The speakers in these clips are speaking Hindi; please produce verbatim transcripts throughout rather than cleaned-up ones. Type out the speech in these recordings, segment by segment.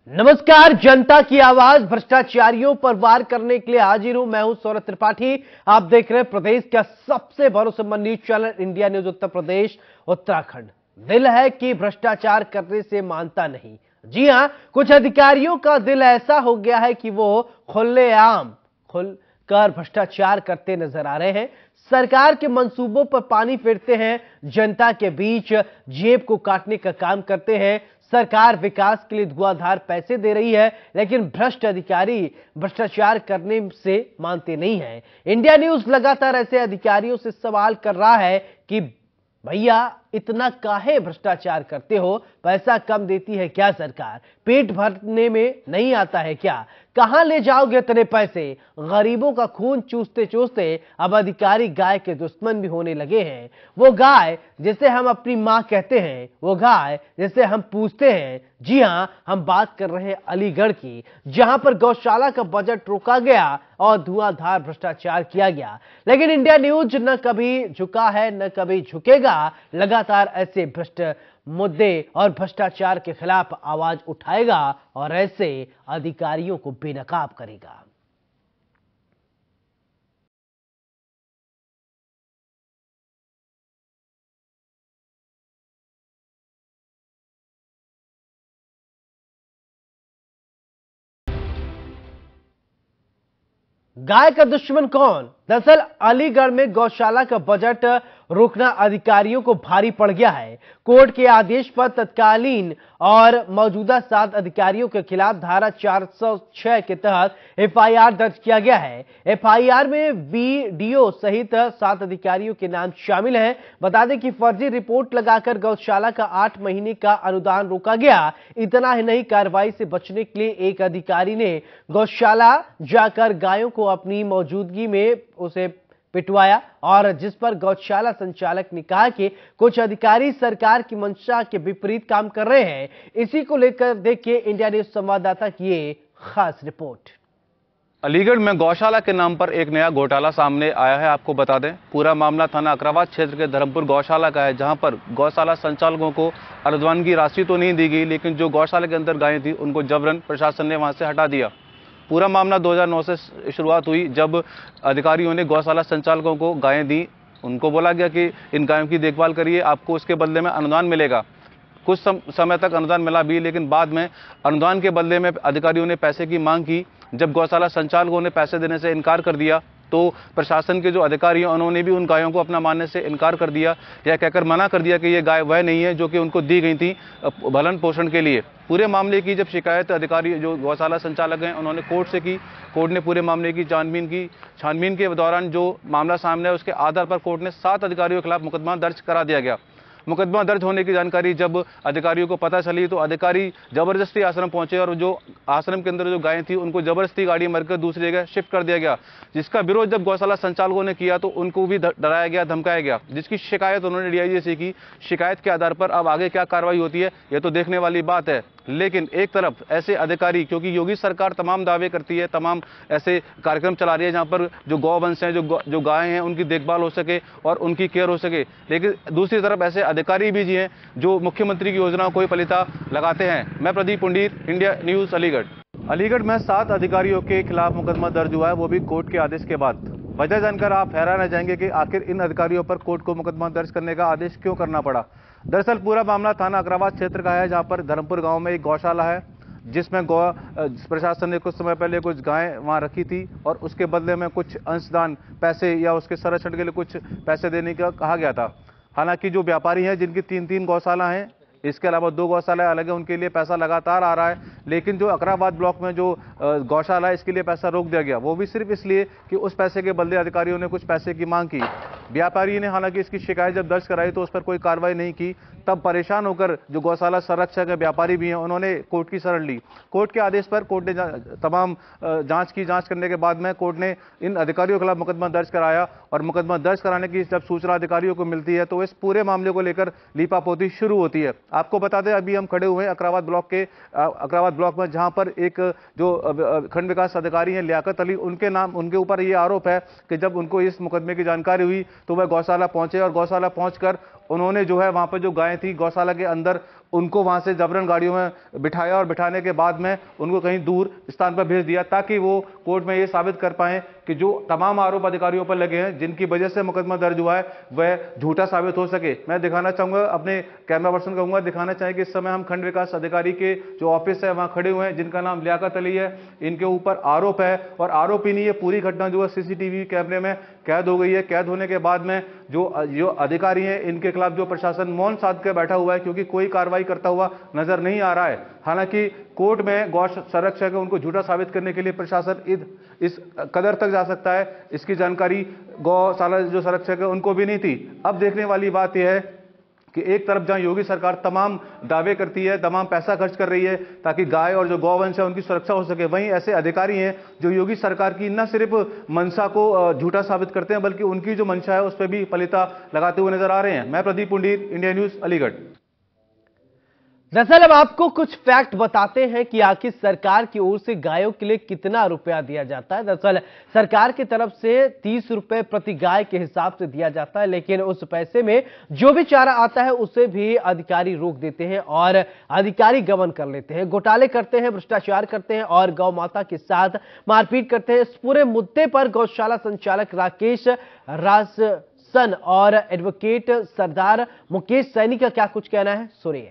नमस्कार, जनता की आवाज भ्रष्टाचारियों पर वार करने के लिए हाजिर हूं। मैं हूं सौरभ त्रिपाठी। आप देख रहे हैं प्रदेश का सबसे भरोसेमंद news channel India news Uttar Pradesh Uttarakhand. दिल है कि भ्रष्टाचार करने से मानता नहीं। जी हां, कुछ अधिकारियों का दिल ऐसा हो गया है कि वो खुलेआम खुलकर भ्रष्टाचार करते नजर आ रहे हैं। सरकार के मंसूबों पर पानी फेरते हैं, जनता के बीच जेब को काटने का काम करते हैं। सरकार विकास के लिए धुआंधार पैसे दे रही है, लेकिन भ्रष्ट अधिकारी भ्रष्टाचार करने से मानते नहीं हैं। इंडिया न्यूज लगातार ऐसे अधिकारियों से सवाल कर रहा है कि भैया इतना काहे भ्रष्टाचार करते हो? पैसा कम देती है क्या सरकार? पेट भरने में नहीं आता है क्या? कहां ले जाओगे इतने पैसे? गरीबों का खून चूसते चूसते अब अधिकारी गाय के दुश्मन भी होने लगे हैं। वो गाय जिसे हम अपनी मां कहते हैं, वो गाय जिसे हम पूछते हैं। जी हां, हम बात कर रहे हैं अलीगढ़ की, जहां पर गौशाला का बजट रोका गया और धुआंधार भ्रष्टाचार किया गया। लेकिन इंडिया न्यूज न कभी झुका है न कभी झुकेगा। लगातार ऐसे भ्रष्ट मुद्दे और भ्रष्टाचार के खिलाफ आवाज उठाएगा और ऐसे अधिकारियों को बेनकाब करेगा। गाय का दुश्मन कौन? दरअसल अलीगढ़ में गौशाला का बजट रोकना अधिकारियों को भारी पड़ गया है। कोर्ट के आदेश पर तत्कालीन और मौजूदा सात अधिकारियों के खिलाफ धारा चार सौ छह के तहत एफआईआर दर्ज किया गया है। एफआईआर में वीडीओ सहित सात अधिकारियों के नाम शामिल हैं। बता दें कि फर्जी रिपोर्ट लगाकर गौशाला का आठ महीने का अनुदान रोका गया। इतना ही नहीं, कार्रवाई से बचने के लिए एक अधिकारी ने गौशाला जाकर गायों को अपनी मौजूदगी में उसे पिटवाया, और जिस पर गौशाला संचालक ने कहा कि कुछ अधिकारी सरकार की मंशा के विपरीत काम कर रहे हैं। इसी को लेकर देखिए इंडिया न्यूज संवाददाता की ये खास रिपोर्ट। अलीगढ़ में गौशाला के नाम पर एक नया घोटाला सामने आया है। आपको बता दें, पूरा मामला थाना अकराबाद क्षेत्र के धर्मपुर गौशाला का है, जहां पर गौशाला संचालकों को अनुदान की राशि तो नहीं दी गई, लेकिन जो गौशाला के अंदर गायें थी उनको जबरन प्रशासन ने वहां से हटा दिया। पूरा मामला दो हज़ार नौ से शुरुआत हुई, जब अधिकारियों ने गौशाला संचालकों को गायें दी। उनको बोला गया कि इन गायों की देखभाल करिए, आपको उसके बदले में अनुदान मिलेगा। कुछ सम, समय तक अनुदान मिला भी, लेकिन बाद में अनुदान के बदले में अधिकारियों ने पैसे की मांग की। जब गौशाला संचालकों ने पैसे देने से इनकार कर दिया, तो प्रशासन के जो अधिकारी हैं उन्होंने भी उन गायों को अपना मानने से इनकार कर दिया, या कहकर मना कर दिया कि ये गाय वह नहीं है जो कि उनको दी गई थी भरण पोषण के लिए। पूरे मामले की जब शिकायत अधिकारी जो गौशाला संचालक हैं उन्होंने कोर्ट से की, कोर्ट ने पूरे मामले की छानबीन की। छानबीन के दौरान जो मामला सामने है उसके आधार पर कोर्ट ने सात अधिकारियों के खिलाफ मुकदमा दर्ज करा दिया गया। मुकदमा दर्ज होने की जानकारी जब अधिकारियों को पता चली, तो अधिकारी जबरदस्ती आश्रम पहुंचे और जो आश्रम के अंदर जो गायें थी उनको जबरदस्ती गाड़ी मारकर दूसरी जगह शिफ्ट कर दिया गया। जिसका विरोध जब गौशाला संचालकों ने किया तो उनको भी डराया गया, धमकाया गया, जिसकी शिकायत उन्होंने डीआईजी से की। शिकायत के आधार पर अब आगे क्या कार्रवाई होती है यह तो देखने वाली बात है। लेकिन एक तरफ ऐसे अधिकारी, क्योंकि योगी सरकार तमाम दावे करती है, तमाम ऐसे कार्यक्रम चला रही है जहां पर जो गौवंश हैं, जो जो गायें हैं, उनकी देखभाल हो सके और उनकी केयर हो सके, लेकिन दूसरी तरफ ऐसे अधिकारी भी जी हैं जो मुख्यमंत्री की योजनाओं को ही पलीता लगाते हैं। मैं प्रदीप पुंडीर, इंडिया न्यूज अलीगढ़। अलीगढ़ में सात अधिकारियों के खिलाफ मुकदमा दर्ज हुआ है, वो भी कोर्ट के आदेश के बाद। वजह जानकर आप हैरान रह जाएंगे कि आखिर इन अधिकारियों पर कोर्ट को मुकदमा दर्ज करने का आदेश क्यों करना पड़ा। दरअसल पूरा मामला थाना अकराबाद क्षेत्र का है, जहां पर धर्मपुर गांव में एक गौशाला है, जिसमें गौ प्रशासन ने कुछ समय पहले कुछ गायें वहां रखी थी और उसके बदले में कुछ अंशदान पैसे या उसके संरक्षण के लिए कुछ पैसे देने का कहा गया था। हालांकि जो व्यापारी हैं जिनकी तीन तीन गौशाला हैं, इसके अलावा दो गौशाला अलग है, उनके लिए पैसा लगातार आ रहा है, लेकिन जो अकराबाद ब्लॉक में जो गौशाला है इसके लिए पैसा रोक दिया गया। वो भी सिर्फ इसलिए कि उस पैसे के बदले अधिकारियों ने कुछ पैसे की मांग की। व्यापारी ने हालांकि इसकी शिकायत जब दर्ज कराई तो उस पर कोई कार्रवाई नहीं की। तब परेशान होकर जो गौशाला संरक्षक व्यापारी भी हैं उन्होंने कोर्ट की शरण ली। कोर्ट के आदेश पर कोर्ट ने तमाम जांच की। जांच करने के बाद में कोर्ट ने इन अधिकारियों के खिलाफ मुकदमा दर्ज कराया, और मुकदमा दर्ज कराने की जब सूचना अधिकारियों को मिलती है तो इस पूरे मामले को लेकर लीपापोती शुरू होती है। आपको बता दें, अभी हम खड़े हुए हैं अकराबाद ब्लॉक के अकराबाद ब्लॉक में, जहां पर एक जो खंड विकास अधिकारी हैं लियाकत अली, उनके नाम उनके ऊपर ये आरोप है कि जब उनको इस मुकदमे की जानकारी हुई तो वह गौशाला पहुंचे और गौशाला पहुंचकर उन्होंने जो है वहां पर जो गायें थी गौशाला के अंदर उनको वहां से जबरन गाड़ियों में बिठाया और बिठाने के बाद में उनको कहीं दूर स्थान पर भेज दिया, ताकि वो कोर्ट में ये साबित कर पाएं कि जो तमाम आरोप अधिकारियों पर लगे हैं, जिनकी वजह से मुकदमा दर्ज हुआ है, वह झूठा साबित हो सके। मैं दिखाना चाहूंगा, अपने कैमरा पर्सन कहूंगा दिखाना चाहें कि इस समय हम खंड विकास अधिकारी के जो ऑफिस है वहां खड़े हुए हैं, जिनका नाम लियाकत अली है। इनके ऊपर आरोप है और आरोप ही नहीं, ये पूरी घटना जो है सीसीटीवी कैमरे में कैद हो गई है। कैद होने के बाद में जो जो अधिकारी हैं, इनके खिलाफ जो प्रशासन मौन साध कर बैठा हुआ है, क्योंकि कोई कार्रवाई करता हुआ नजर नहीं आ रहा है। हालांकि कोर्ट में गौ संरक्षक है, उनको झूठा साबित करने के लिए प्रशासन इस कदर तक जा सकता है, इसकी जानकारी गौशाला जो संरक्षक है उनको भी नहीं थी। अब देखने वाली बात यह है कि एक तरफ जहां योगी सरकार तमाम दावे करती है, तमाम पैसा खर्च कर रही है ताकि गाय और जो गौवंश है उनकी सुरक्षा हो सके, वहीं ऐसे अधिकारी हैं जो योगी सरकार की न सिर्फ मंशा को झूठा साबित करते हैं, बल्कि उनकी जो मंशा है उस पर भी पलीता लगाते हुए नजर आ रहे हैं। मैं प्रदीप पुंडीर, इंडिया न्यूज, अलीगढ़। दरअसल अब आपको कुछ फैक्ट बताते हैं कि आखिर सरकार की ओर से गायों के लिए कितना रुपया दिया जाता है। दरअसल सरकार की तरफ से तीस रुपए प्रति गाय के हिसाब से दिया जाता है, लेकिन उस पैसे में जो भी चारा आता है उसे भी अधिकारी रोक देते हैं और अधिकारी गबन कर लेते हैं, घोटाले करते हैं, भ्रष्टाचार करते हैं और गौ माता के साथ मारपीट करते हैं। इस पूरे मुद्दे पर गौशाला संचालक राकेश राजसन और एडवोकेट सरदार मुकेश सैनी का क्या कुछ कहना है, सुनिए।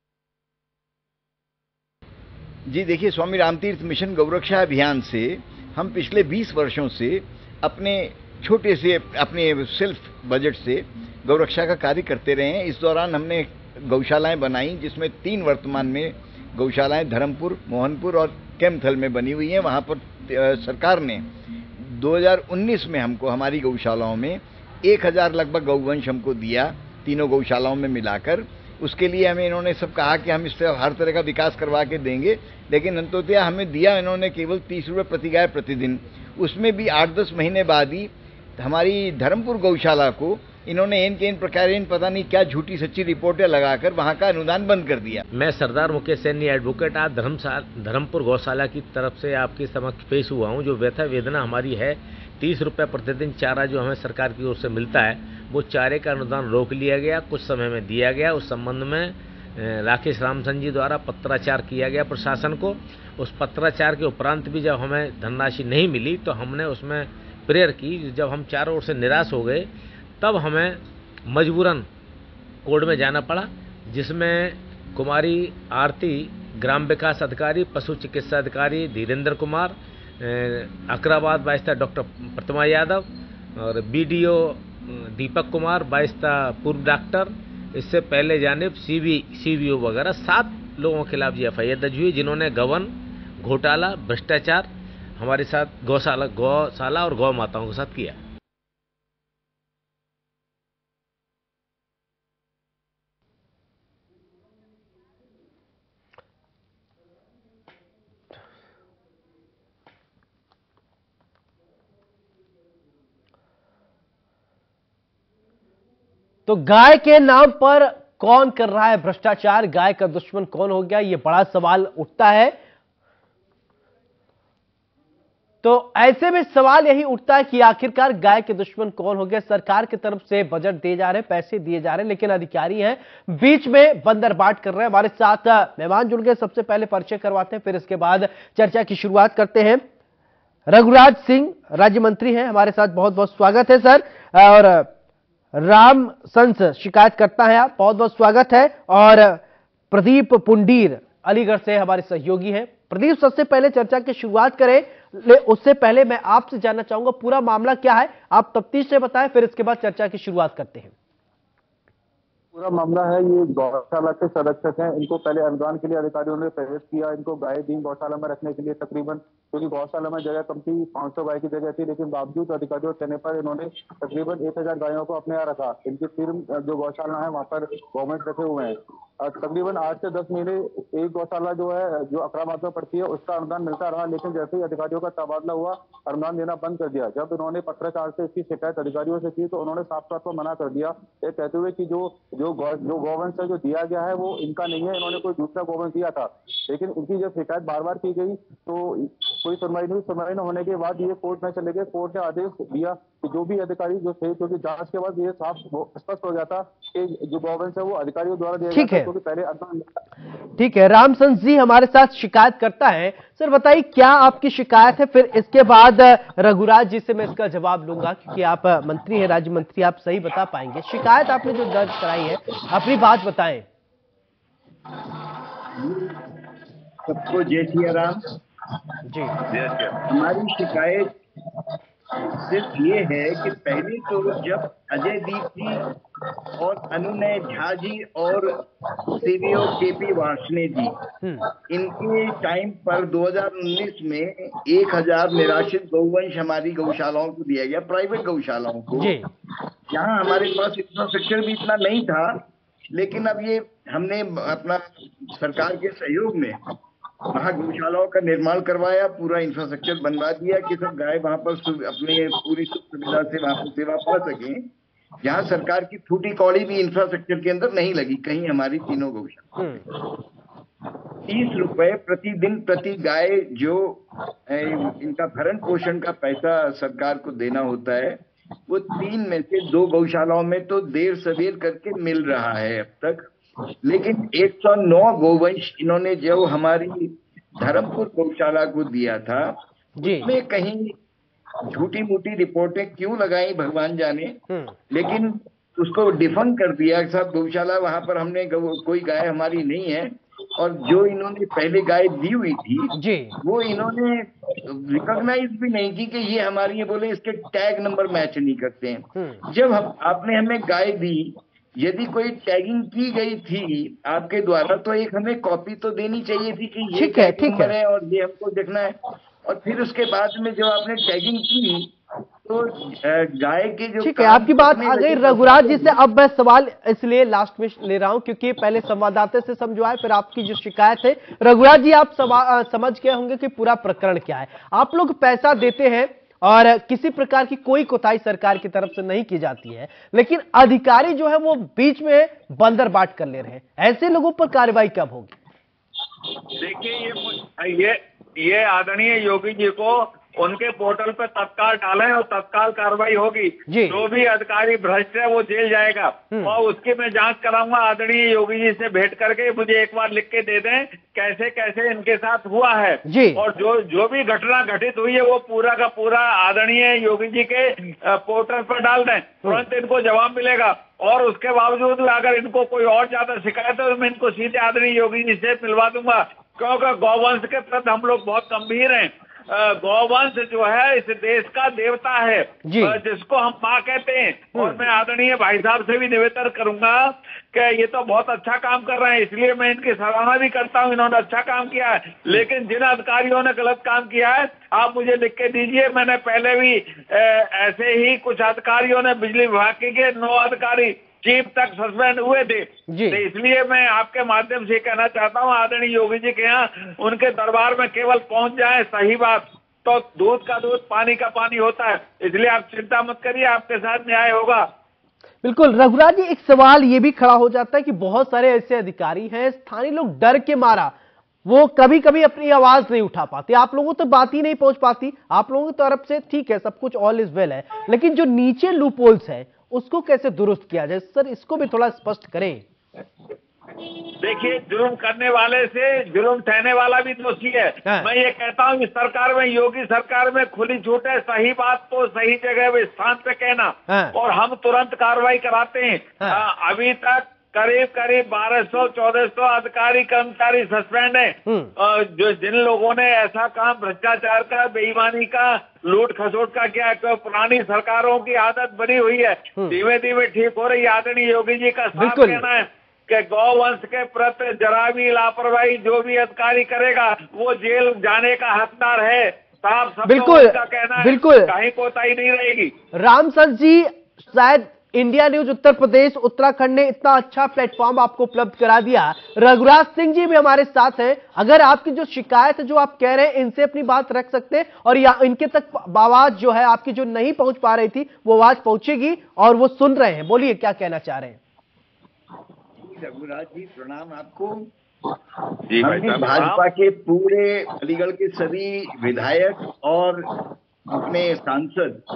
जी देखिए, स्वामी रामतीर्थ मिशन गौरक्षा अभियान से हम पिछले बीस वर्षों से अपने छोटे से अपने सेल्फ बजट से गौरक्षा का कार्य करते रहे हैं। इस दौरान हमने गौशालाएं बनाई, जिसमें तीन वर्तमान में गौशालाएं धर्मपुर, मोहनपुर और केमथल में बनी हुई हैं। वहां पर सरकार ने दो हज़ार उन्नीस में हमको हमारी गौशालाओं में एक हजार लगभग गौवंश हमको दिया, तीनों गौशालाओं में मिलाकर। उसके लिए हमें इन्होंने सब कहा कि हम इससे हर तरह का विकास करवा के देंगे, लेकिन अंततः हमें दिया इन्होंने केवल तीस रुपये प्रति गाय प्रतिदिन। उसमें भी आठ दस महीने बाद ही हमारी धर्मपुर गौशाला को इन्होंने इन के इन प्रकार इन पता नहीं क्या झूठी सच्ची रिपोर्टें लगाकर वहां का अनुदान बंद कर दिया। मैं सरदार मुकेश सैनी एडवोकेट आज धर्मशाला धर्मपुर गौशाला की तरफ से आपके समक्ष पेश हुआ हूं। जो व्यथा वेदना हमारी है, तीस रुपये प्रतिदिन चारा जो हमें सरकार की ओर से मिलता है, वो चारे का अनुदान रोक लिया गया, कुछ समय में दिया गया। उस संबंध में राकेश रामसन जी द्वारा पत्राचार किया गया प्रशासन को। उस पत्राचार के उपरांत भी जब हमें धनराशि नहीं मिली तो हमने उसमें प्रेयर की। जब हम चारों ओर से निराश हो गए तब हमें मजबूरन कोर्ट में जाना पड़ा, जिसमें कुमारी आरती, ग्राम विकास अधिकारी, पशु चिकित्सा अधिकारी धीरेन्द्र कुमार, अकराबाद बाइस्ता डॉक्टर प्रतिमा यादव और बीडीओ दीपक कुमार बाइस्ता पूर्व डॉक्टर, इससे पहले जानिब सीबी सीबीओ वगैरह सात लोगों के खिलाफ एफ आई आर दर्ज हुई, जिन्होंने गबन, घोटाला, भ्रष्टाचार हमारे साथ गौशाला गौशाला और गौ माताओं के साथ किया। तो गाय के नाम पर कौन कर रहा है भ्रष्टाचार, गाय का दुश्मन कौन हो गया, यह बड़ा सवाल उठता है। तो ऐसे में सवाल यही उठता है कि आखिरकार गाय के दुश्मन कौन हो गया। सरकार की तरफ से बजट दिए जा रहे हैं, पैसे दिए जा रहे हैं, लेकिन अधिकारी हैं बीच में बंदरबाट कर रहे हैं। हमारे साथ मेहमान जुड़ गए, सबसे पहले परिचय करवाते हैं, फिर इसके बाद चर्चा की शुरुआत करते हैं। रघुराज सिंह राज्य मंत्री हैं हमारे साथ, बहुत बहुत स्वागत है सर। और राम संस शिकायत करता है आप, बहुत बहुत स्वागत है। और प्रदीप पुंडीर अलीगढ़ से हमारे सहयोगी हैं। प्रदीप, सबसे पहले चर्चा की शुरुआत करें, ले उससे पहले मैं आपसे जानना चाहूंगा पूरा मामला क्या है, आप तफ्तीश से बताएं, फिर इसके बाद चर्चा की शुरुआत करते हैं। पूरा मामला है, ये गौशाला के संरक्षक हैं, इनको पहले अनुदान के लिए अधिकारियों ने प्रेरित किया, इनको गाय दी गौशाला में रखने के लिए। तकरीबन क्योंकि गौशाला में जगह कम थी, पाँच सौ गाय की जगह थी, लेकिन बावजूद अधिकारियों कहने पर इन्होंने तकरीबन एक हजार गायों को अपने यहाँ रखा। इनकी फिर जो गौशाला है वहाँ पर गवर्नमेंट रखे हुए हैं। तकरीबन आठ से दस महीने एक गौशाला जो है जो अकराबाद में पड़ती है उसका अनुदान मिलता रहा, लेकिन जैसे ही अधिकारियों का तबादला हुआ अनुदान देना बंद कर दिया। जब इन्होंने पत्रकार से इसकी शिकायत अधिकारियों से की तो उन्होंने साफ साफ को मना कर दिया, ये कहते हुए कि जो जो जो गौवंश जो दिया गया है वो इनका नहीं है, इन्होंने कोई दूसरा गौवंश दिया था। लेकिन इनकी जब शिकायत बार बार की गई तो कोई सुनवाई नहीं सुनवाई न होने के बाद ये कोर्ट में चले गए। कोर्ट ने आदेश दिया कि जो भी अधिकारी जो थे, क्योंकि जांच के बाद ये साफ स्पष्ट हो गया था कि जो गवर्नमेंट है वो अधिकारियों द्वारा दिया गया था, क्योंकि पहले अनुदान। ठीक है, रामचंद्र जी हमारे साथ शिकायत करता है। सर बताइए क्या आपकी शिकायत है, फिर इसके बाद रघुराज जी से मैं इसका जवाब लूंगा, क्योंकि आप मंत्री हैं, राज्य मंत्री, आप सही बता पाएंगे। शिकायत आपने जो दर्ज कराई है, अपनी बात बताएं। सबको जय सिया राम जी। हमारी शिकायत सिर्फ ये है कि पहले तो जब अजय दीप जी और अनुनय झा जी और सीवीओ केपी वार्ष्णे जी, इनके टाइम पर दो हज़ार उन्नीस में एक हजार निराश्रित गौवंश हमारी गौशालाओं को दिया गया, प्राइवेट गौशालाओं को। यहाँ हमारे पास इंफ्रास्ट्रक्चर भी इतना नहीं था, लेकिन अब ये हमने अपना सरकार के सहयोग में वहाँ गौशालाओं का निर्माण करवाया, पूरा इंफ्रास्ट्रक्चर बनवा दिया कि सब गाय वहाँ पर अपने पूरी सुविधा से वहाँ पर सेवा पा सकें। जहाँ सरकार की फूटी कौड़ी भी इंफ्रास्ट्रक्चर के अंदर नहीं लगी कहीं हमारी तीनों गौशाला। तीस रुपए प्रतिदिन प्रति गाय जो इनका भरण पोषण का पैसा सरकार को देना होता है, वो तीन में से दो गौशालाओं में तो देर सवेर करके मिल रहा है अब तक। लेकिन एक सौ नौ गोवंश इन्होंने जो हमारी धर्मपुर गौशाला को दिया था, उसमें कहीं झूठी मूठी रिपोर्टें क्यों लगाई भगवान जाने, लेकिन उसको डिफंक कर दिया। साहब गौशाला वहां पर हमने कोई गाय हमारी नहीं है, और जो इन्होंने पहले गाय दी हुई थी जी, वो इन्होंने रिकॉग्नाइज भी नहीं की कि ये हमारी है, बोले इसके टैग नंबर मैच नहीं करते हैं। जब हम आपने हमें गाय दी, यदि कोई टैगिंग की गई थी आपके द्वारा, तो एक हमें कॉपी तो देनी चाहिए थी कि ये टैग नंबर है और ये हमको देखना है। और फिर उसके बाद में जो आपने टैगिंग की, तो गाय के जो ठीक है, आपकी बात आ गई रघुराज जी से। अब मैं सवाल इसलिए लास्ट में ले रहा हूं क्योंकि पहले संवाददाता से समझवाए, फिर आपकी जो शिकायत है। रघुराज जी, आप समझ गए होंगे कि पूरा प्रकरण क्या है। आप लोग पैसा देते हैं और किसी प्रकार की कोई कोताही सरकार की तरफ से नहीं की जाती है, लेकिन अधिकारी जो है वो बीच में बंदर बाट कर ले रहे हैं। ऐसे लोगों पर कार्रवाई कब होगी? देखिए, ये ये ये आदरणीय योगी जी को उनके पोर्टल पर तत्काल डालें और तत्काल कार्रवाई होगी। जो भी अधिकारी भ्रष्ट है वो जेल जाएगा, और उसकी मैं जांच कराऊंगा। आदरणीय योगी जी से भेंट करके मुझे एक बार लिख के दे दें कैसे कैसे इनके साथ हुआ है, और जो जो भी घटना घटित हुई है वो पूरा का पूरा आदरणीय योगी जी के पोर्टल पर डाल दें, तुरंत इनको जवाब मिलेगा। और उसके बावजूद अगर इनको कोई और ज्यादा शिकायत है तो मैं इनको सीधे आदरणीय योगी जी से मिलवा दूंगा, क्योंकि गौवंश के प्रति हम लोग बहुत गंभीर हैं। गौवंश जो है इस देश का देवता है, जिसको हम माँ कहते हैं। और मैं आदरणीय भाई साहब से भी निवेदन करूंगा कि ये तो बहुत अच्छा काम कर रहे हैं, इसलिए मैं इनकी सराहना भी करता हूँ, इन्होंने अच्छा काम किया है। लेकिन जिन अधिकारियों ने गलत काम किया है, आप मुझे लिख के दीजिए। मैंने पहले भी ऐसे ही कुछ अधिकारियों ने, बिजली विभाग के नौ अधिकारी चीफ तक सस्पेंड हुए थे। तो इसलिए मैं आपके माध्यम से कहना चाहता हूँ, आदरणीय योगी जी के यहाँ उनके दरबार में केवल पहुंच जाए सही बात, तो दूध का दूध पानी का पानी होता है। इसलिए आप चिंता मत करिए, आपके साथ न्याय होगा। बिल्कुल रघुराज जी, एक सवाल ये भी खड़ा हो जाता है कि बहुत सारे ऐसे अधिकारी हैं, स्थानीय लोग डर के मारा वो कभी कभी अपनी आवाज नहीं उठा पाते, आप लोगों तो बात ही नहीं पहुंच पाती। आप लोगों की तरफ से ठीक है, सब कुछ ऑल इज वेल है, लेकिन जो नीचे लूपहोल्स है उसको कैसे दुरुस्त किया जाए? सर इसको भी थोड़ा स्पष्ट करें। देखिए, जुल्म करने वाले से जुल्म ठहने वाला भी दोषी है। मैं ये कहता हूँ इस सरकार में, योगी सरकार में खुली छूट है, सही बात तो सही जगह स्थान पे कहना, और हम तुरंत कार्रवाई कराते हैं। आ, अभी तक करीब करीब बारह सौ चौदह सौ अधिकारी कर्मचारी सस्पेंड हैं, जो जिन लोगों ने ऐसा काम भ्रष्टाचार का, बेईमानी का, लूट खसोट का किया, तो पुरानी सरकारों की आदत बनी हुई है, धीमे धीमे ठीक हो रही है। आदरणीय योगी जी का साफ कहना है कि गौवंश के प्रति जरा भी लापरवाही जो भी अधिकारी करेगा वो जेल जाने का हकदार है। साफ सब बिल्कुल का कहना है, बिल्कुल कहीं कोताही नहीं रहेगी। रामचंद्र जी, शायद इंडिया न्यूज उत्तर प्रदेश उत्तराखंड ने इतना अच्छा प्लेटफॉर्म आपको उपलब्ध करा दिया। रघुराज सिंह जी भी हमारे साथ हैं, अगर आपकी जो शिकायत है, जो आप कह रहे हैं, इनसे अपनी बात रख सकते हैं, और या इनके तक आवाज जो है आपकी जो नहीं पहुंच पा रही थी वो आवाज पहुंचेगी और वो सुन रहे हैं। बोलिए क्या कहना चाह रहे हैं? रघुराज जी प्रणाम आपको। जी भाई साहब, भाजपा के पूरे अलीगढ़ के सभी विधायक और अपने सांसद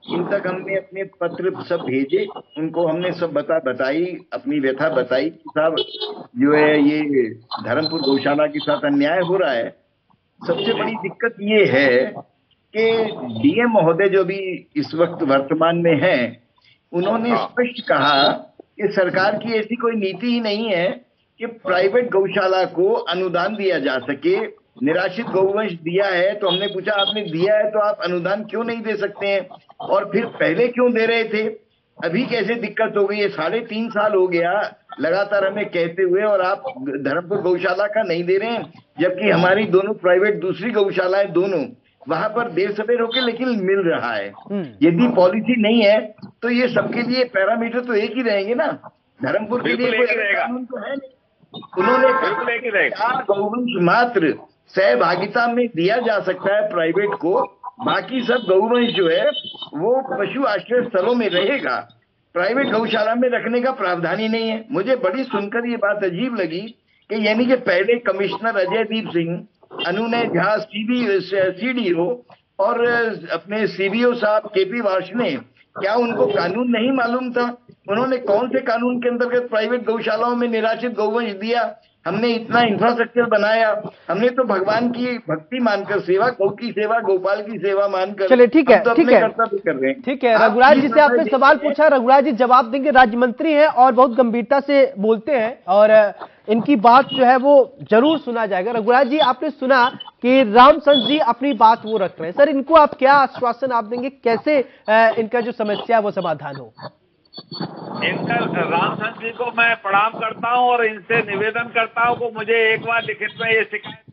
इन तक हमने अपने पत्र सब भेजे, उनको हमने सब बता बताई अपनी व्यथा बताई कि साहब जो है ये धर्मपुर गौशाला के साथ अन्याय हो रहा है। सबसे बड़ी दिक्कत ये है कि डीएम महोदय जो भी इस वक्त वर्तमान में हैं, उन्होंने स्पष्ट कहा कि सरकार की ऐसी कोई नीति ही नहीं है कि प्राइवेट गौशाला को अनुदान दिया जा सके। निराश्रित गौवंश दिया है तो हमने पूछा आपने दिया है तो आप अनुदान क्यों नहीं दे सकते हैं, और फिर पहले क्यों दे रहे थे, अभी कैसे दिक्कत हो गई है। साढ़े तीन साल हो गया लगातार हमें कहते हुए और आप धर्मपुर गौशाला का नहीं दे रहे हैं, जबकि हमारी दोनों प्राइवेट दूसरी गौशालाएं दोनों वहां पर देर सवेर होके लेकिन मिल रहा है। यदि पॉलिसी नहीं है तो ये सबके लिए पैरामीटर तो एक ही रहेंगे ना, धर्मपुर के लिए कोई कानून तो है नहीं। उन्होंने कहा गौवंश मात्र सहभागिता में दिया जा सकता है प्राइवेट को, बाकी सब गौवंश जो है वो पशु आश्रय स्थलों में रहेगा, प्राइवेट गौशाला में रखने का प्रावधान ही नहीं है। मुझे बड़ी सुनकर ये बात अजीब लगी कि यानी कि पहले कमिश्नर अजयदीप सिंह, अनुनय झा सीडीओ और अपने सीबीओ साहब केपी वार्ष ने, क्या उनको कानून नहीं मालूम था? उन्होंने कौन से कानून के अंतर्गत प्राइवेट गौशालाओं में निराश्रित गौवंश दिया? हमने इतना इंफ्रास्ट्रक्चर बनाया, हमने तो भगवान की भक्ति मानकर सेवा, गौ की सेवा, गोपाल की सेवा मानकर, चलिए ठीक है, तो ठीक है, कर्तव्य कर रहे हैं। ठीक है रघुराज जी से आपने सवाल पूछा, रघुराज जी जवाब देंगे। राज्य मंत्री हैं और बहुत गंभीरता से बोलते हैं और इनकी बात जो है वो जरूर सुना जाएगा। रघुराज जी, आपने सुना कि रामचंद्र जी अपनी बात वो रख रहे हैं, सर इनको आप क्या आश्वासन आप देंगे, कैसे इनका जो समस्या है वो समाधान हो? इनका रामचंद्र जी को मैं प्रणाम करता हूं और इनसे निवेदन करता हूं कि मुझे एक बार लिखित में ये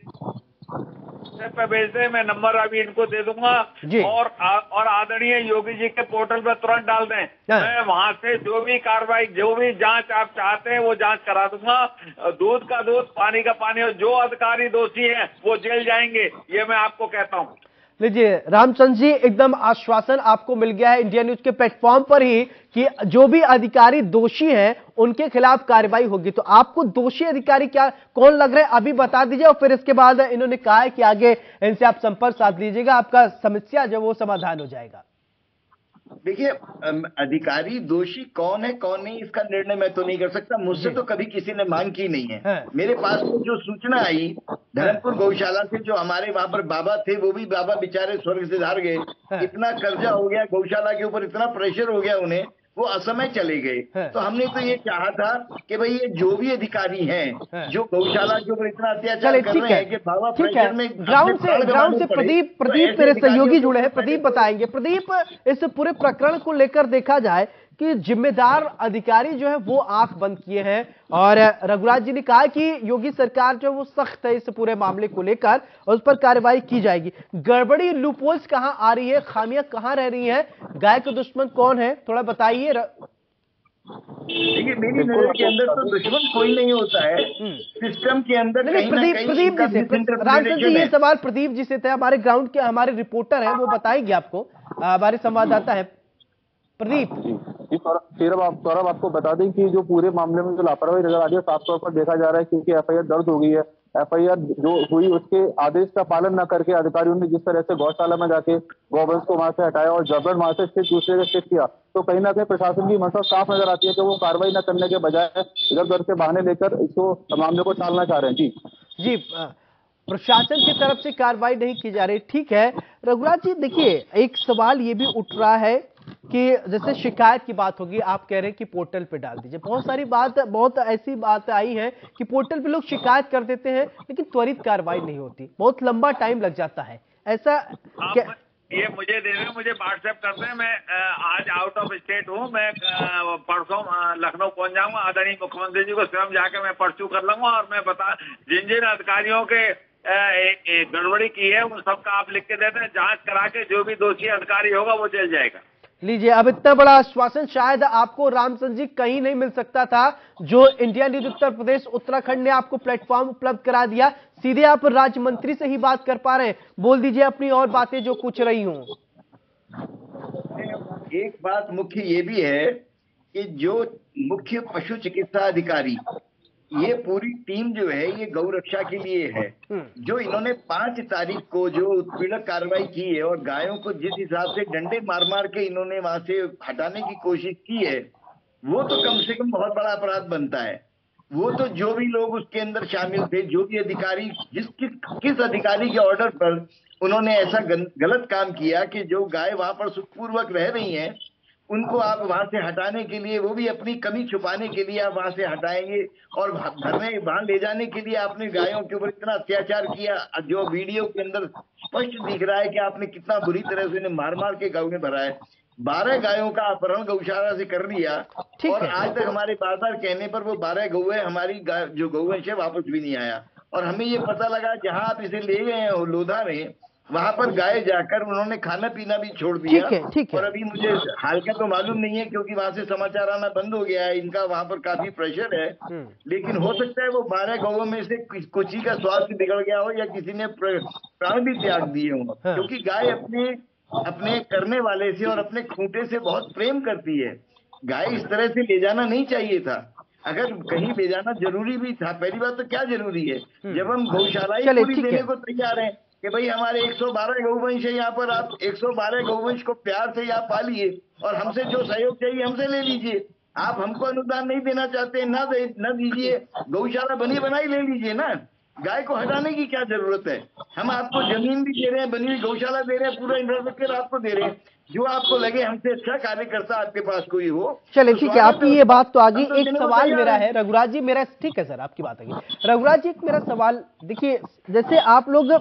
शिकायत पे भेज दे, मैं नंबर अभी इनको दे दूंगा और और आदरणीय योगी जी के पोर्टल पर तुरंत डाल दें। मैं वहां से जो भी कार्रवाई, जो भी जांच आप चाहते हैं वो जांच करा दूंगा। दूध का दूध, पानी का पानी, और जो अधिकारी दोषी हैं वो जेल जाएंगे, ये मैं आपको कहता हूँ। लीजिए रामचंद्र जी, एकदम आश्वासन आपको मिल गया है इंडिया न्यूज के प्लेटफॉर्म पर ही कि जो भी अधिकारी दोषी हैं उनके खिलाफ कार्रवाई होगी। तो आपको दोषी अधिकारी क्या कौन लग रहे हैं अभी बता दीजिए, और फिर इसके बाद इन्होंने कहा है कि आगे इनसे आप संपर्क साध लीजिएगा, आपका समस्या जो वो समाधान हो जाएगा। देखिए, अधिकारी दोषी कौन है कौन नहीं इसका निर्णय मैं तो नहीं कर सकता, मुझसे तो कभी किसी ने मांग की नहीं है, है। मेरे पास तो जो सूचना आई धर्मपुर गौशाला से, जो हमारे वहां पर बाबा थे वो भी बाबा बेचारे स्वर्ग से धार गए, इतना कर्जा हो गया गौशाला के ऊपर, इतना प्रेशर हो गया उन्हें, वो असमय चले गए। तो हमने तो ये चाहा था कि भाई ये जो भी अधिकारी हैं जो गौशाला के ऊपर इतना अत्याचार कर रहे हैं कि बाबा प्रेशर में ग्राउंड से ग्राउंड से प्रदीप प्रदीप मेरे सहयोगी जुड़े हैं, प्रदीप बताएंगे। प्रदीप, इस पूरे प्रकरण को लेकर देखा जाए कि जिम्मेदार अधिकारी जो है वो आंख बंद किए हैं, और रघुराज जी ने कहा कि योगी सरकार जो है वो सख्त है इस पूरे मामले को लेकर और उस पर कार्रवाई की जाएगी। गड़बड़ी, लूपहोल्स कहां आ रही है, खामियां कहां रह रही हैं, गाय का दुश्मन कौन है, थोड़ा बताइए। देखिए, मेरी नजर के अंदर तो दुश्मन कोई नहीं होता है, सिस्टम के अंदर कहीं ना कहीं प्रदीप जी से, रामचंद्र जी ये सवाल प्रदीप जी से थे, हमारे ग्राउंड के हमारे रिपोर्टर हैं, वो बताएंगे आपको, हमारे संवाददाता है प्रदीप जी। सौरभ आप सौरभ आपको बता दें कि जो पूरे मामले में जो लापरवाही नजर आ रही है, साफ तौर पर देखा जा रहा है क्योंकि एफआईआर दर्ज हो गई है। एफआईआर जो हुई उसके आदेश का पालन न करके अधिकारियों ने जिस तरह से गौशाला में जाके गौवंश को वहां से हटाया और जबरन वहां से शिफ्ट दूसरे का शिफ्ट किया, तो कहीं ना कहीं प्रशासन की मंशा साफ नजर आती है कि वो कार्रवाई न करने के बजाय इधर उधर से बहाने लेकर इसको मामले को टालना चाह रहे हैं। जी जी, प्रशासन की तरफ से कार्रवाई नहीं की जा रही, ठीक है। रघुराज जी, देखिए एक सवाल ये भी उठ रहा है कि जैसे शिकायत की बात होगी, आप कह रहे हैं कि पोर्टल पे डाल दीजिए, बहुत सारी बात, बहुत ऐसी बात आई है कि पोर्टल पे लोग शिकायत कर देते हैं लेकिन त्वरित कार्रवाई नहीं होती, बहुत लंबा टाइम लग जाता है, ऐसा क्या? ये मुझे दे रहे, मुझे व्हाट्सएप कर दें, मैं आज आउट ऑफ स्टेट हूँ, मैं परसों लखनऊ पहुंच जाऊंगा, आदरणीय मुख्यमंत्री जी को स्वयं जाकर मैं पर्चू कर लूंगा और मैं बता जिन जिन अधिकारियों के गड़बड़ी की है उन सबका आप लिख के देते हैं, जांच करा के जो भी दोषी अधिकारी होगा वो जेल जाएगा। लीजिए, अब इतना बड़ा आश्वासन शायद आपको रामचंद्र जी कहीं नहीं मिल सकता था, जो इंडिया न्यूज उत्तर प्रदेश उत्तराखंड ने आपको प्लेटफॉर्म उपलब्ध करा दिया। सीधे आप राज्य मंत्री से ही बात कर पा रहे हैं, बोल दीजिए अपनी और बातें जो पूछ रही हूं। एक बात मुख्य ये भी है कि जो मुख्य पशु चिकित्सा अधिकारी ये पूरी टीम जो है ये गौ रक्षा के लिए है। जो इन्होंने पांच तारीख को जो उत्पीड़क कार्रवाई की है और गायों को जिस हिसाब से डंडे मार मार के इन्होंने वहां से हटाने की कोशिश की है, वो तो कम से कम बहुत बड़ा अपराध बनता है। वो तो जो भी लोग उसके अंदर शामिल थे, जो भी अधिकारी, जिस किस किस अधिकारी के ऑर्डर पर उन्होंने ऐसा गलत काम किया कि जो गाय वहां पर सुखपूर्वक रह रही हैं, उनको आप वहां से हटाने के लिए, वो भी अपनी कमी छुपाने के लिए आप वहां से हटाएंगे और भरने वहां ले जाने के लिए आपने गायों के ऊपर इतना अत्याचार किया, जो वीडियो के अंदर स्पष्ट दिख रहा है कि आपने कितना बुरी तरह से उन्हें मार मार के गायों में भरा है। बारह गायों का अपहरण गौशाला से कर लिया और आज तक हमारे बार बार कहने पर वो बारह गौएं हमारी जो गौवंश है वापस भी नहीं आया। और हमें ये पता लगा जहां आप इसे ले गए हैं लोधा में, वहां पर गाय जाकर उन्होंने खाना पीना भी छोड़ दिया। ठीक है, ठीक है। और अभी मुझे हाल का तो मालूम नहीं है क्योंकि वहां से समाचार आना बंद हो गया है, इनका वहां पर काफी प्रेशर है। लेकिन हो सकता है वो बारह गौओं में से कुछ ही का स्वास्थ्य बिगड़ गया हो या किसी ने प्राण भी त्याग दिए हो, क्योंकि गाय अपने अपने करने वाले से और अपने खूंटे से बहुत प्रेम करती है। गाय इस तरह से ले जाना नहीं चाहिए था। अगर कहीं ले जाना जरूरी भी था, पहली बात तो क्या जरूरी है, जब हम गौशालाएं पूरी देने को तैयार हैं कि भाई हमारे एक सौ बारह गौवंश है, यहाँ पर आप एक सौ बारह गौवंश को प्यार से यहाँ पालिए और हमसे जो सहयोग चाहिए हमसे ले लीजिए। आप हमको अनुदान नहीं देना चाहते, ना दे न दीजिए, गौशाला बनी बनाई ले लीजिए ना। गाय को हटाने की क्या जरूरत है? हम आपको जमीन भी दे रहे हैं, बनी हुई गौशाला दे रहे हैं, पूरा इंफ्रास्ट्रक्चर आपको दे रहे हैं। जो आपको लगे हमसे अच्छा कार्यकर्ता आपके पास कोई हो, चलिए ठीक है, आपकी ये बात तो आ गई। एक सवाल मेरा है रघुराज जी, मेरा ठीक है सर आपकी बात आ गई। रघुराज जी एक मेरा सवाल, देखिए जैसे आप लोग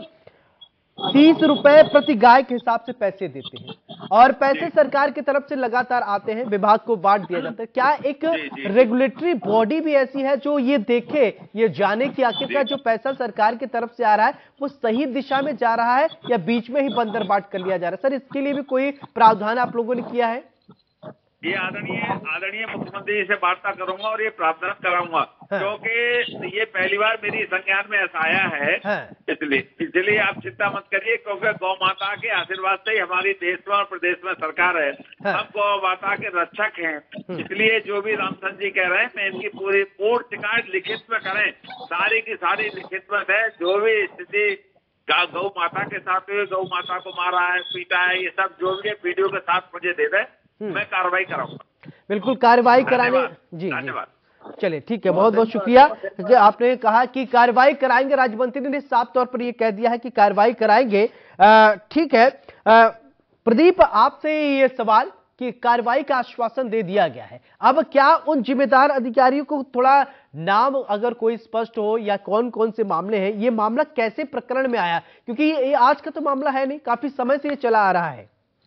तीस रुपए प्रति गाय के हिसाब से पैसे देते हैं और पैसे सरकार की तरफ से लगातार आते हैं, विभाग को बांट दिया जाता है, क्या एक रेगुलेटरी बॉडी भी ऐसी है जो ये देखे, ये जाने की आखिरकार जो पैसा सरकार की तरफ से आ रहा है वो सही दिशा में जा रहा है या बीच में ही बंदर बाट कर लिया जा रहा है? सर इसके लिए भी कोई प्रावधान आप लोगों ने किया है? ये आदरणीय आदरणीय मुख्यमंत्री जी से वार्ता करूंगा और ये प्रावधान कराऊंगा, हाँ। क्योंकि ये पहली बार मेरी संज्ञान में ऐसा आया है, हाँ। इसलिए इसलिए आप चिंता मत करिए, क्योंकि गौ माता के आशीर्वाद से ही हमारी देश में और प्रदेश में सरकार है। हाँ। हम गौ माता के रक्षक हैं, इसलिए जो भी रामचंद्र जी कह रहे हैं मैं इनकी पूरी पूर्ण शिकायत लिखित में करें, सारी की सारी लिखित में है। जो भी स्थिति गौ माता के साथ हुई, गौ माता को मारा है, पीटा है, ये सब जो भी वीडियो के साथ मुझे दे दें, मैं कार्रवाई कराऊंगा। बिल्कुल कार्रवाई कराने, जी धन्यवाद। चलिए ठीक है, बहुत बहुत शुक्रिया। आपने कहा कि कार्रवाई कराएंगे, राज्य मंत्री ने साफ तौर पर यह कह दिया है कि कार्रवाई कराएंगे। ठीक है आ, प्रदीप आपसे ये सवाल कि कार्रवाई का आश्वासन दे दिया गया है, अब क्या उन जिम्मेदार अधिकारियों को थोड़ा नाम अगर कोई स्पष्ट हो या कौन कौन से मामले हैं, ये मामला कैसे प्रकरण में आया, क्योंकि ये आज का तो मामला है नहीं, काफी समय से ये चला आ रहा है।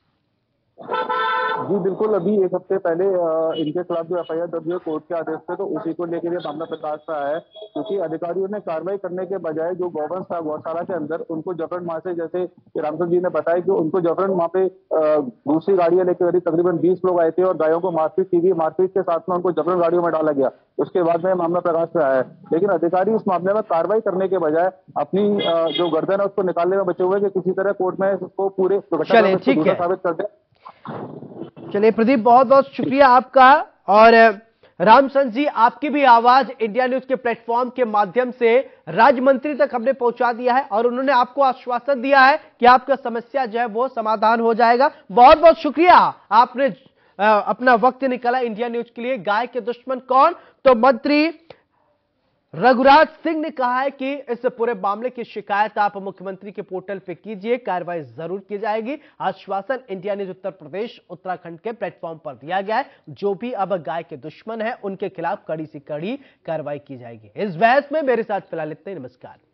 जी बिल्कुल, अभी एक हफ्ते पहले इनके खिलाफ जो एफ आई आर दर्ज हुई कोर्ट के आदेश पे, तो उसी को लेकर ये मामला प्रकाश में आया है, क्योंकि अधिकारियों ने कार्रवाई करने के बजाय जो गौवंश था गौशाला के अंदर, उनको जबरन वहां से, जैसे रामचंद्र जी ने बताया कि उनको जबरन वहां पे दूसरी गाड़ियां लेकर तकरीबन बीस लोग आए थे और गायों को मारपीट की गई। मारपीट के साथ में उनको जबरन गाड़ियों में डाला गया। उसके बाद में मामला प्रकाश में आया है, लेकिन अधिकारी इस मामले में कार्रवाई करने के बजाय अपनी जो गर्दन है उसको निकालने में बचे हुए कि किसी तरह कोर्ट में उसको पूरे साबित कर दे। चलिए प्रदीप, बहुत बहुत शुक्रिया आपका। और रामचंद्र जी, आपकी भी आवाज इंडिया न्यूज के प्लेटफॉर्म के माध्यम से राज्य मंत्री तक हमने पहुंचा दिया है और उन्होंने आपको आश्वासन दिया है कि आपका समस्या जो है वो समाधान हो जाएगा। बहुत बहुत शुक्रिया, आपने अपना वक्त निकाला इंडिया न्यूज के लिए। गाय के दुश्मन कौन, तो मंत्री रघुराज सिंह ने कहा है कि इस पूरे मामले की शिकायत आप मुख्यमंत्री के पोर्टल पे कीजिए, कार्रवाई जरूर की जाएगी। आश्वासन इंडिया न्यूज उत्तर प्रदेश उत्तराखंड के प्लेटफॉर्म पर दिया गया है। जो भी अब गाय के दुश्मन है उनके खिलाफ कड़ी से कड़ी कार्रवाई की जाएगी। इस बहस में मेरे साथ फिलहाल इतना ही। नमस्कार।